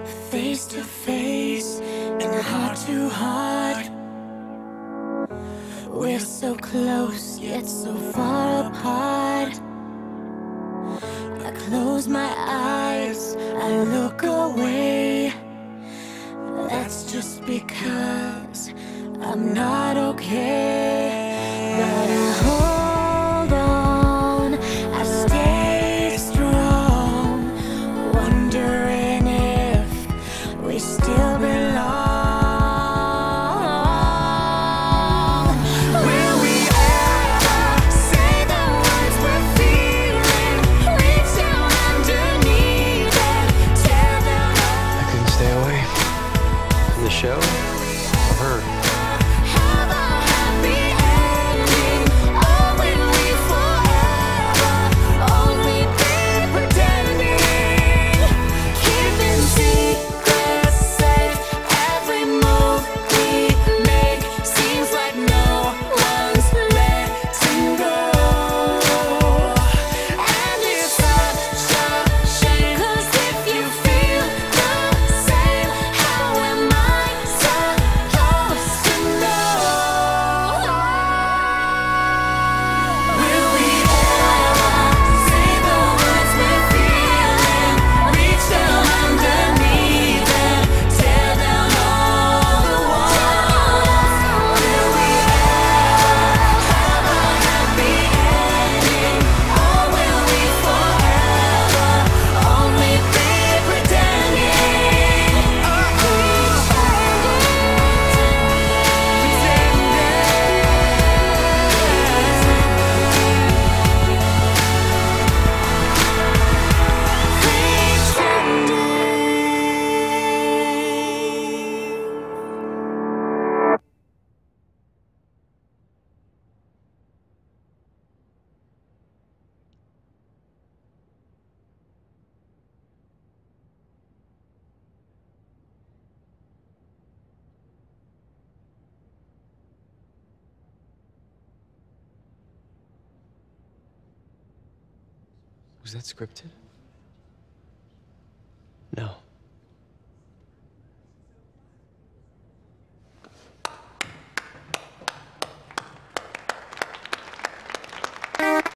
face to face and heart to heart. We're so close, yet so far apart. I close my eyes, I look away. That's just because I'm not okay. But I hold on, I stay strong, wondering if we still belong. Will we ever say the words we're feeling? Reach down underneath and tear them up. I couldn't stay away from the show or her. Have a happy ending, or will we forever only be pretending? Keeping secrets safe, every move we make seems like no one's letting go. And it's such a shame, 'cause if you feel the same, how am I supposed to know? Will we ever say the words we're feeling? Reach down underneath and tear down all the walls. Will we ever have a happy ending, or will we forever only be pretending? Was that scripted? No.